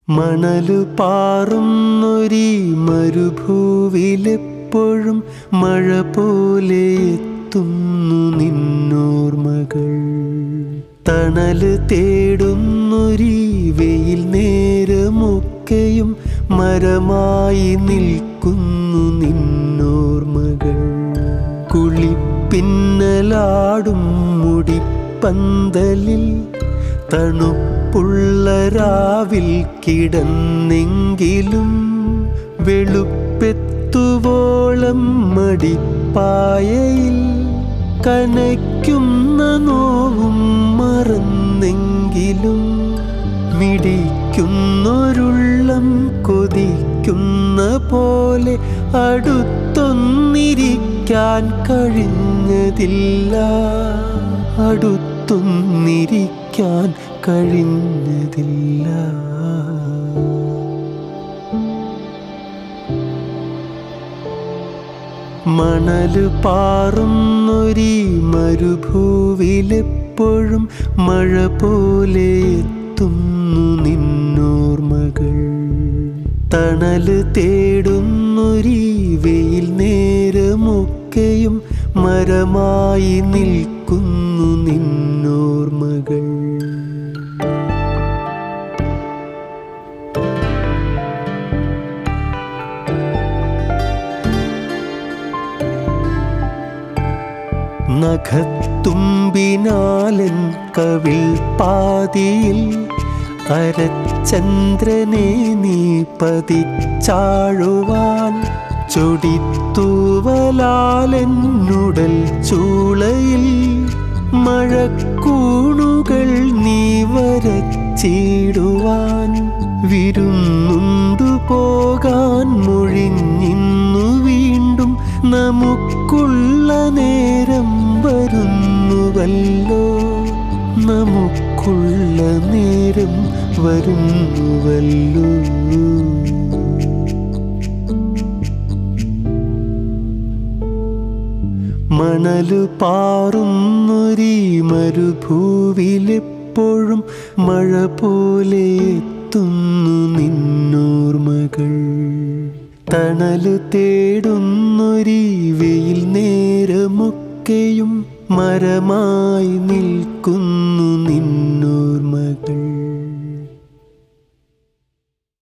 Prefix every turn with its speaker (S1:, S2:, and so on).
S1: മണലു പാറുന്നൊരീ മരുഭൂവിലെപ്പോഴും മഴ പോലെ എത്തുന്നു നിന്നോർമ്മകൾ. തണല് തേടുന്നൊരീ വെയിൽ നേരമൊക്കെയും മരമായി നിൽക്കുന്നു നിന്നോർമ്മകൾ. കുളിപ്പിന്നലാടും മുടിപ്പന്തലിൽ തണുപ്പുള്ള രാവിൽ കിടന്നെങ്കിലും വെളുപ്പെത്തുവോളം മടിപ്പായയിൽ കനയ്ക്കുന്ന നോവും മറന്നെങ്കിലും മിടിക്കുന്നൊരുള്ളം കൊതിക്കുന്ന പോലെ അടുത്തൊന്നിരിക്കാൻ കഴിഞ്ഞതില്ല, അടുത്തൊന്നിരിക്കാൻ കഴിഞ്ഞതില്ല. മണല് പാറുന്നൊരീ മരുഭൂവിലെപ്പോഴും മഴ പോലെ എത്തുന്നു നിന്നോർമ്മകൾ. തണല് തേടുന്നൊരീ വെയിൽ നേരമൊക്കെയും മരമായി നിൽക്കുന്നു നിന്നോർമ്മകൾ. നഖത്തുമ്പിനാലൻ കവിൾ പാതിയിൽ അരചന്ദ്രനെ നീ പതിച്ചാഴുവാൻ, ചൊടിത്തൂവലാലെന്നുടൽ ചൂളയിൽ മഴക്കൂണുകൾ നീ വരച്ചിടുവാൻ, വിരുന്നുണ്ടു പോകാൻ മൊഴിഞ്ഞിന്നു വീണ്ടും നമുക്കുള്ള നേരം വരുന്നുവല്ലോ, നമുക്കുള്ള നേരം വരുന്നുവല്ലോ. മണലു പാറുന്നൊരീ മരുഭൂവിലെപ്പോഴും മഴ പോലെ എത്തുന്നു നിന്നോർമ്മകൾ. തണല് തേടുന്നൊരീ വെയിൽ നേരമൊക്കെയും മരമായി നിൽക്കുന്നു